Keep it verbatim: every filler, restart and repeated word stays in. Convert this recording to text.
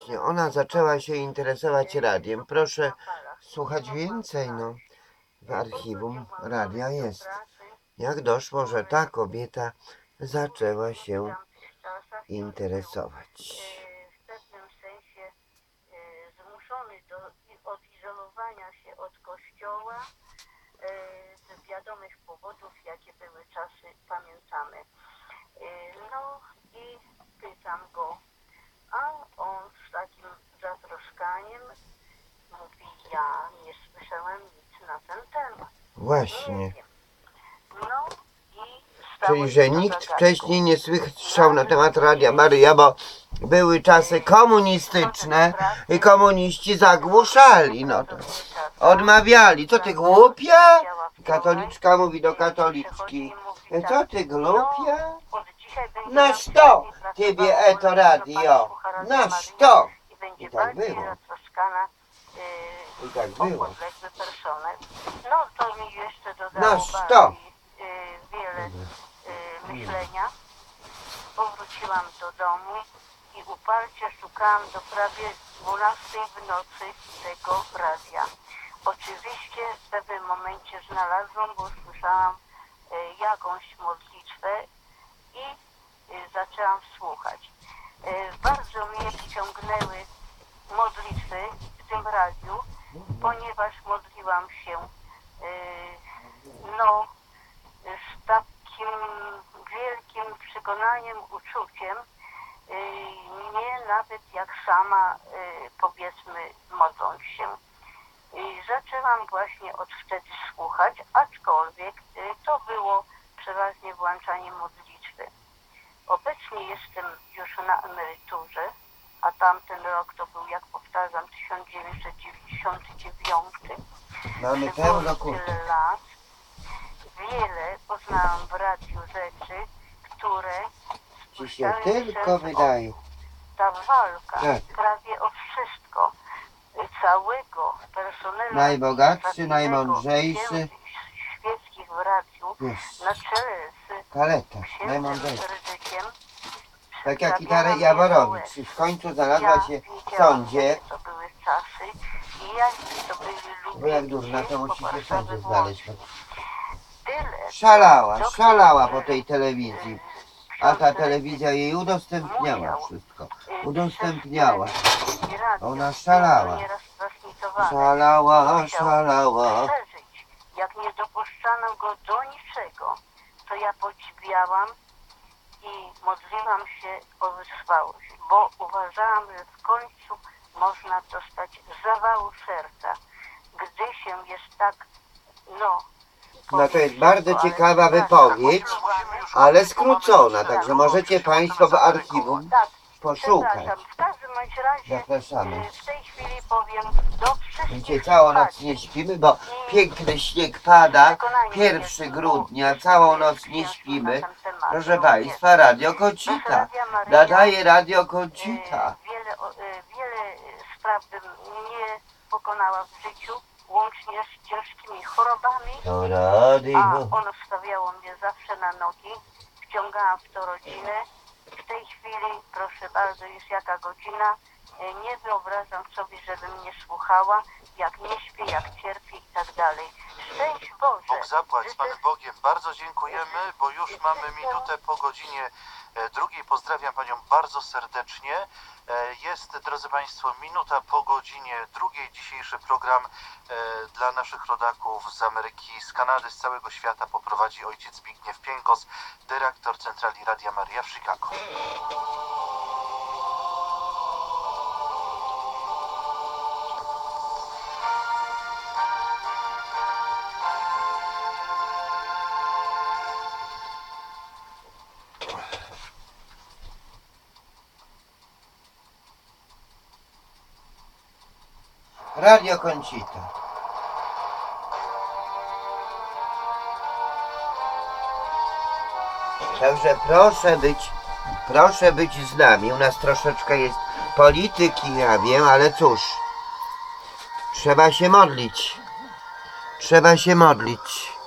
właśnie, ona zaczęła się interesować radiem. Proszę słuchać więcej, no. W archiwum radia jest. Jak doszło, że ta kobieta zaczęła się interesować. W pewnym sensie zmuszony do odizolowania się od kościoła z wiadomych powodów, jakie były czasy, pamiętamy. No i pytam go, a on z takim zatroszkaniem mówi, ja nie słyszałem nic na ten temat. Właśnie. No i Czyli, że nikt wcześniej nie słyszał na temat Radia Maryja, bo były czasy komunistyczne i komuniści zagłuszali, no to odmawiali. Co ty głupia? Katoliczka mówi do katoliczki. Co ty głupia? Na sto ciebie eto radio. Na sto. I tak było. I tak było. No to mi jeszcze Na dodało sto. wiele myślenia. Powróciłam do domu i uparcie szukałam do prawie dwunastej w nocy tego radia. Oczywiście w pewnym momencie znalazłam, bo słyszałam jakąś modlitwę i zaczęłam słuchać. Bardzo mnie wciągnęły modlitwy w tym radiu, ponieważ modliłam się no z takim wielkim przekonaniem, uczuciem, nie nawet jak sama, powiedzmy, modląc się. Zaczęłam właśnie od wtedy słuchać, aczkolwiek to było przeważnie włączanie modlitwy. Obecnie jestem już na emeryturze, a tamten rok to był, jak powtarzam, tysiąc dziewięćset dziewięćdziesiąty dziewiąty. Mamy pełno kurtek. lat. Wiele poznałam w radiu rzeczy, które Ci się tylko wydaje. Ta walka Tak. prawie o wszystko, całego personelu Najbogatszy, najmądrzejszy. świeckich w radiu, Jest. na czele z Kaleta, księdzem najmądrzejszy. Ryzykiem. Tak jak i Darek Jaworowicz. I w końcu znalazła się w sądzie. To były czasy i jacy to byli ludzie. Bo jak durna, to musi się w sądzie znaleźć. Tyle. Szalała, szalała po tej telewizji. A ta telewizja jej udostępniała wszystko. Udostępniała. Ona szalała. Szalała, szalała. Jak nie dopuszczano go do niczego, to ja podziwiałam i modliłam się o wytrwałość, bo uważałam, że w końcu można dostać zawału serca, gdy się jest tak, no... No to jest bardzo ciekawa wypowiedź, ale skrócona, także możecie Państwo w archiwum poszukać. W każdym bądź razie Zapraszamy. w tej chwili powiem do wszystkich. Dzisiaj całą noc nie śpimy, bo piękny śnieg pada. pierwszego grudnia, całą noc nie śpimy. Proszę Państwa, Radio Kocita. Nadaje Radio Kocita. Wiele, wiele spraw bym nie pokonała w życiu, łącznie z ciężkimi chorobami, To radio. a ono stawiało mnie zawsze na nogi. Wciągałam w to rodzinę. W tej chwili, proszę bardzo, jest jaka godzina. Nie wyobrażam sobie, żebym nie słuchała, jak nie śpię, jak cierpię i tak dalej. Szczęść Boże. Bóg zapłać z Panem Bogiem. Bardzo dziękujemy, bo już mamy minutę po godzinie drugiej. Pozdrawiam Panią bardzo serdecznie. Jest, drodzy Państwo, minuta po godzinie drugiej. Dzisiejszy program dla naszych rodaków z Ameryki, z Kanady, z całego świata poprowadzi ojciec Zbigniew Pieńkos, dyrektor Centrali Radia Maryja w Chicago. Radio Kocita. Także proszę być, proszę być z nami. U nas troszeczkę jest polityki, ja wiem, ale cóż. Trzeba się modlić. Trzeba się modlić.